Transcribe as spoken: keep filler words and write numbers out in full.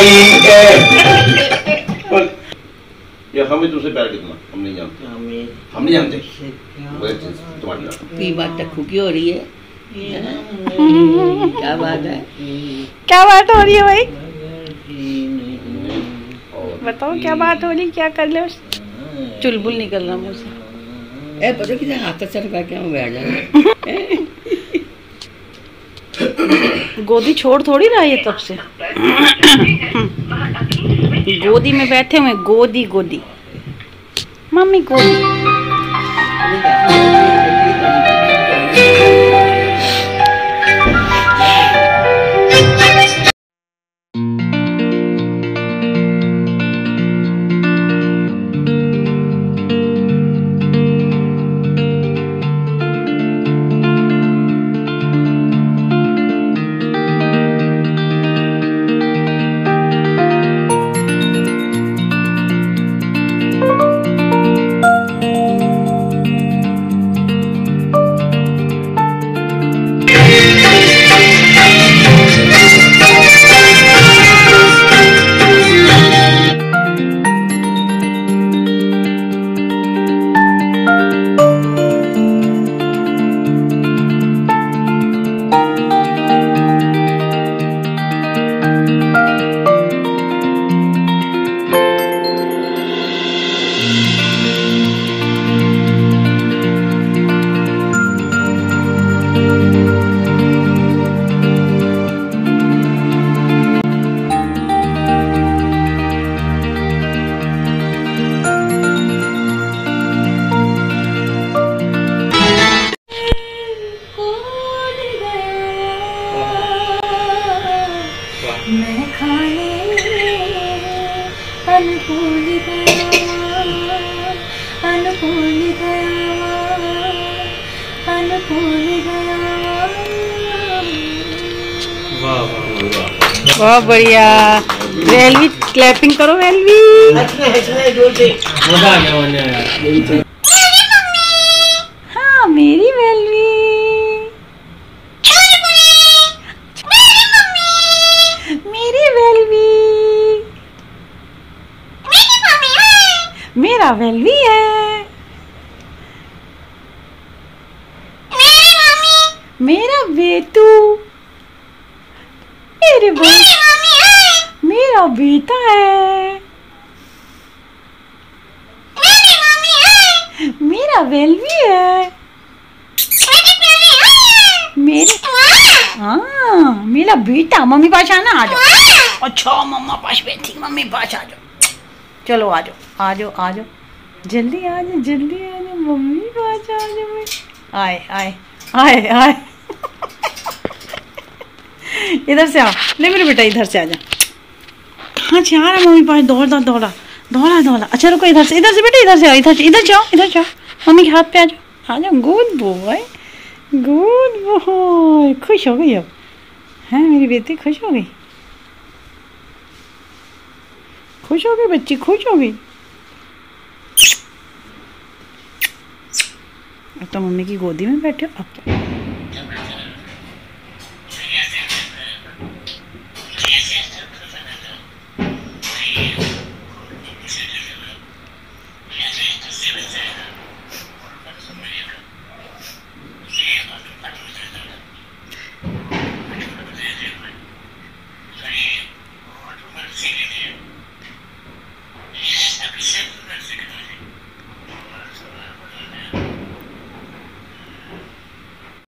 ये हमें तुमसे प्यार कितना हम नहीं जानते, हम नहीं जानते तुम्हारी बात टक्कू की हो रही है। क्या बात है, क्या बात हो रही है भाई, बताओ क्या बात हो रही, क्या कर ले। चुलबुल निकल रहा मुझसे। ए पता किसे हाथ चढ़ करके हम बैठ जाए। गोदी छोड़ थोड़ी रहा ये तब से। गोदी में बैठे हुए, गोदी गोदी मम्मी गोदी। मैं खाने अनुकूल गया, अनुकूल गया, अनुकूल गया। बहुत बढ़िया। वेलवी क्लैपिंग करो वेलवी। हाँ मेरी वेलवी। मेरी वेलवी। मेरा वेलवी है। मेरा बेटू, मेरे मेरा बेटा है। मेरा वेलवी है। मेरे हाँ मेरा बेटा। मम्मी पास आना, आ जाओ। अच्छा मम्मा पास बैठी, मम्मी पास आ जाओ। चलो आ जाओ, आ जाओ, आ जाओ, जल्दी आ जाओ, जल्दी आ जाओ, मम्मी पास आ जाओ। आए आए आए आए। इधर से आओ, ले मेरे बेटा इधर से आ जा। कहाँ से आ रहा मम्मी पास, दौड़ा दौड़ा दौड़ा दौड़ा। अच्छा रुको, इधर से, इधर से बेटा, इधर से आओ, इधर इधर जाओ, इधर जाओ, मम्मी के हाथ पे आ जाओ, आ जाओ। Good boy, good boy. खुश हो गई अब, हैं मेरी बेटी खुश हो गई, खुश हो गई बच्ची, खुश हो गई। अब तो मम्मी की गोदी में बैठे हो अब तो।